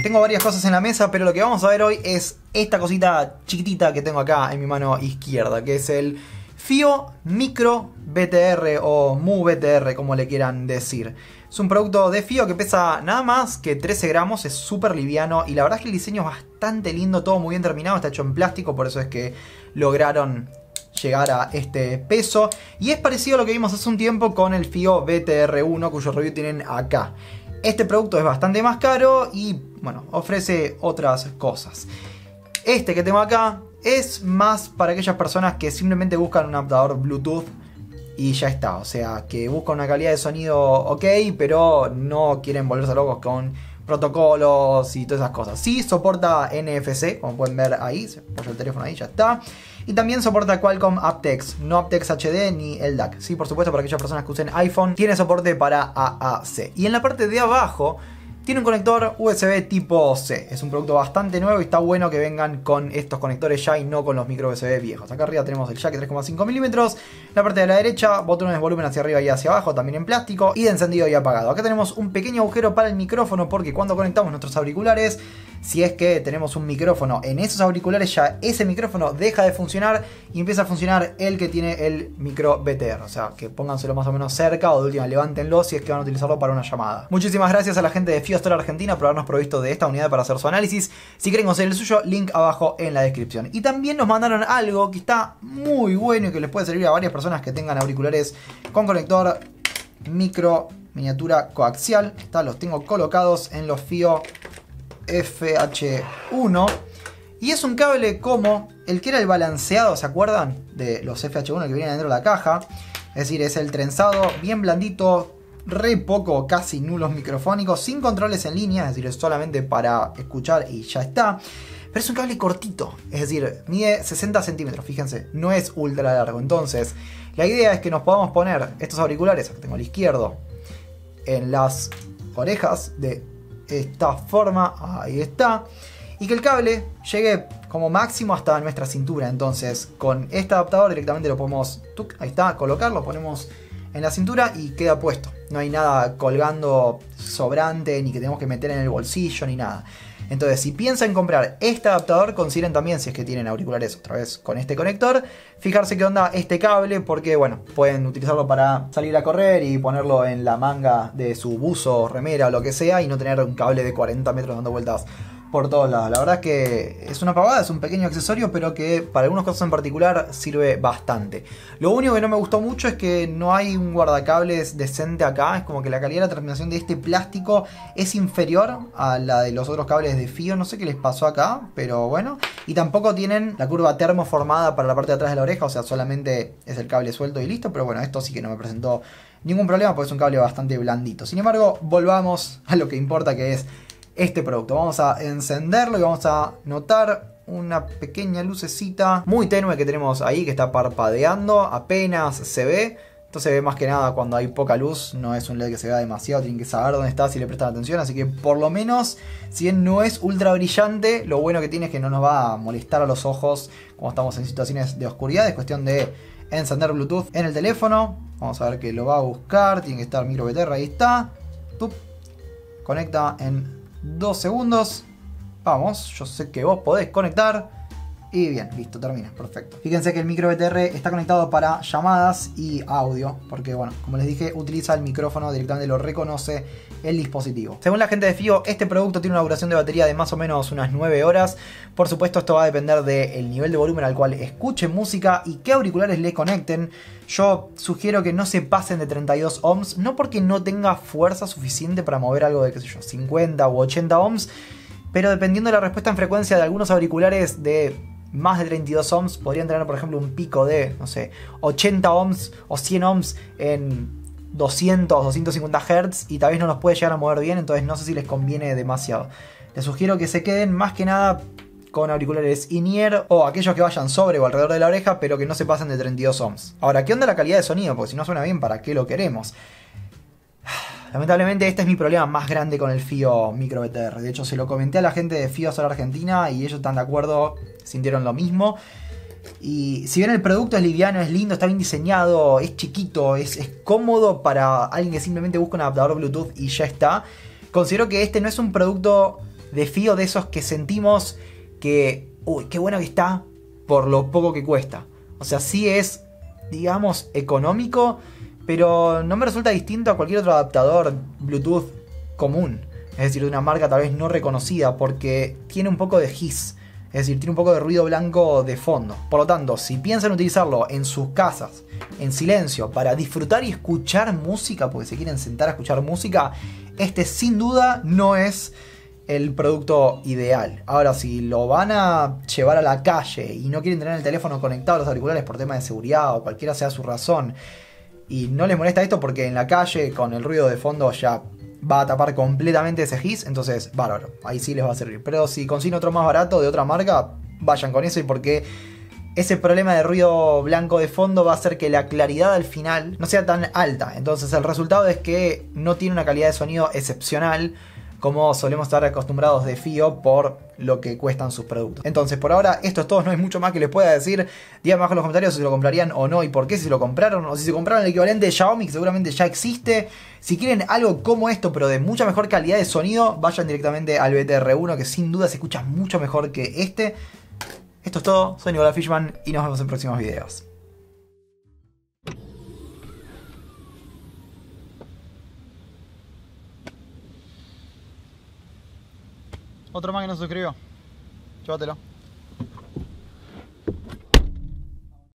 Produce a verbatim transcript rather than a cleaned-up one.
tengo varias cosas en la mesa, pero lo que vamos a ver hoy es esta cosita chiquitita que tengo acá en mi mano izquierda, que es el FiiO Micro B T R o Mu B T R, como le quieran decir. Es un producto de FiiO que pesa nada más que trece gramos, es súper liviano y la verdad es que el diseño es bastante lindo, todo muy bien terminado, está hecho en plástico, por eso es que lograron llegar a este peso. Y es parecido a lo que vimos hace un tiempo con el FiiO B T R uno, cuyo review tienen acá. Este producto es bastante más caro y, bueno, ofrece otras cosas. Este que tengo acá es más para aquellas personas que simplemente buscan un adaptador Bluetooth y ya está. O sea, que buscan una calidad de sonido ok, pero no quieren volverse locos con protocolos y todas esas cosas. Sí, soporta N F C, como pueden ver ahí. Se apoya el teléfono ahí, ya está. Y también soporta Qualcomm aptX, no aptX H D ni L D A C. Sí, por supuesto, para aquellas personas que usen iPhone, tiene soporte para A A C. Y en la parte de abajo tiene un conector U S B tipo C. Es un producto bastante nuevo y está bueno que vengan con estos conectores ya y no con los micro U S B viejos. Acá arriba tenemos el jack de tres coma cinco milímetros. La parte de la derecha, botones de volumen hacia arriba y hacia abajo, también en plástico. Y de encendido y apagado. Acá tenemos un pequeño agujero para el micrófono porque cuando conectamos nuestros auriculares, si es que tenemos un micrófono en esos auriculares, ya ese micrófono deja de funcionar y empieza a funcionar el que tiene el micro B T R. O sea, que pónganselo más o menos cerca o de última levántenlo si es que van a utilizarlo para una llamada. Muchísimas gracias a la gente de FiiO Store Argentina por habernos provisto de esta unidad para hacer su análisis. Si quieren conseguir el suyo, link abajo en la descripción. Y también nos mandaron algo que está muy bueno y que les puede servir a varias personas que tengan auriculares con conector micro miniatura coaxial. Está, los tengo colocados en los FiiO F H uno y es un cable como el que era el balanceado, ¿se acuerdan? De los F H uno que vienen dentro de la caja. Es decir, es el trenzado bien blandito, re poco, casi nulos microfónicos, sin controles en línea, es decir, es solamente para escuchar y ya está. Pero es un cable cortito, es decir, mide sesenta centímetros, fíjense, no es ultra largo. Entonces, la idea es que nos podamos poner estos auriculares, que tengo al izquierdo, en las orejas de esta forma, ahí está, y que el cable llegue como máximo hasta nuestra cintura. Entonces con este adaptador directamente lo podemos, tuc, ahí está, colocar, lo ponemos en la cintura y queda puesto. No hay nada colgando sobrante, ni que tenemos que meter en el bolsillo, ni nada. Entonces, si piensan en comprar este adaptador, consideren también, si es que tienen auriculares otra vez con este conector, fijarse qué onda este cable, porque bueno, pueden utilizarlo para salir a correr y ponerlo en la manga de su buzo, remera o lo que sea, y no tener un cable de cuarenta metros dando vueltas por todos lados. La verdad es que es una pavada, es un pequeño accesorio, pero que para algunos casos en particular sirve bastante. Lo único que no me gustó mucho es que no hay un guardacables decente acá. Es como que la calidad de la terminación de este plástico es inferior a la de los otros cables de FiiO. No sé qué les pasó acá, pero bueno. Y tampoco tienen la curva termoformada para la parte de atrás de la oreja, o sea, solamente es el cable suelto y listo. Pero bueno, esto sí que no me presentó ningún problema porque es un cable bastante blandito. Sin embargo, volvamos a lo que importa, que es este producto. Vamos a encenderlo y vamos a notar una pequeña lucecita muy tenue que tenemos ahí, que está parpadeando, apenas se ve. Esto se ve más que nada cuando hay poca luz, no es un L E D que se vea demasiado, tienen que saber dónde está si le prestan atención. Así que por lo menos, si bien no es ultra brillante, lo bueno que tiene es que no nos va a molestar a los ojos cuando estamos en situaciones de oscuridad. Es cuestión de encender Bluetooth en el teléfono. Vamos a ver que lo va a buscar, tiene que estar micro B T R, ahí está. ¡Tup! Conecta en dos segundos. Vamos, yo sé que vos podés conectar. Y bien, listo, termina, perfecto. Fíjense que el micro B T R está conectado para llamadas y audio, porque bueno, como les dije, utiliza el micrófono, directamente lo reconoce el dispositivo. Según la gente de FiiO, este producto tiene una duración de batería de más o menos unas nueve horas. Por supuesto, esto va a depender del nivel de volumen al cual escuchen música y qué auriculares le conecten. Yo sugiero que no se pasen de treinta y dos ohms, no porque no tenga fuerza suficiente para mover algo de, qué sé yo, cincuenta u ochenta ohms, pero dependiendo de la respuesta en frecuencia de algunos auriculares de más de treinta y dos ohms, podrían tener por ejemplo un pico de, no sé, ochenta ohms o cien ohms en doscientos, doscientos cincuenta hertz y tal vez no los puede llegar a mover bien. Entonces no sé si les conviene demasiado. Les sugiero que se queden más que nada con auriculares in-ear o aquellos que vayan sobre o alrededor de la oreja, pero que no se pasen de treinta y dos ohms. Ahora, ¿qué onda la calidad de sonido? Porque si no suena bien, ¿para qué lo queremos? Lamentablemente este es mi problema más grande con el FiiO Micro B T R. De hecho, se lo comenté a la gente de FiiO Store Argentina y ellos están de acuerdo, sintieron lo mismo. Y si bien el producto es liviano, es lindo, está bien diseñado, es chiquito, es, es cómodo para alguien que simplemente busca un adaptador Bluetooth y ya está, considero que este no es un producto de Fío, de esos que sentimos que, uy, qué bueno que está por lo poco que cuesta. O sea, sí es, digamos, económico, pero no me resulta distinto a cualquier otro adaptador Bluetooth común. Es decir, de una marca tal vez no reconocida, porque tiene un poco de hiss. Es decir, tiene un poco de ruido blanco de fondo. Por lo tanto, si piensan utilizarlo en sus casas, en silencio, para disfrutar y escuchar música, porque se quieren sentar a escuchar música, este sin duda no es el producto ideal. Ahora, si lo van a llevar a la calle y no quieren tener el teléfono conectado a los auriculares por tema de seguridad o cualquiera sea su razón, y no les molesta esto porque en la calle con el ruido de fondo ya va a tapar completamente ese hiss, entonces bárbaro, ahí sí les va a servir. Pero si consiguen otro más barato de otra marca, vayan con eso, y porque ese problema de ruido blanco de fondo va a hacer que la claridad al final no sea tan alta. Entonces el resultado es que no tiene una calidad de sonido excepcional como solemos estar acostumbrados de Fío por lo que cuestan sus productos. Entonces, por ahora, esto es todo, no hay mucho más que les pueda decir. Díganme abajo en los comentarios si se lo comprarían o no, y por qué, si se lo compraron, o si se compraron el equivalente de Xiaomi, que seguramente ya existe. Si quieren algo como esto, pero de mucha mejor calidad de sonido, vayan directamente al B T R uno, que sin duda se escucha mucho mejor que este. Esto es todo, soy Nicolás Fishman y nos vemos en próximos videos. Otro más que no se suscribió. Llévatelo.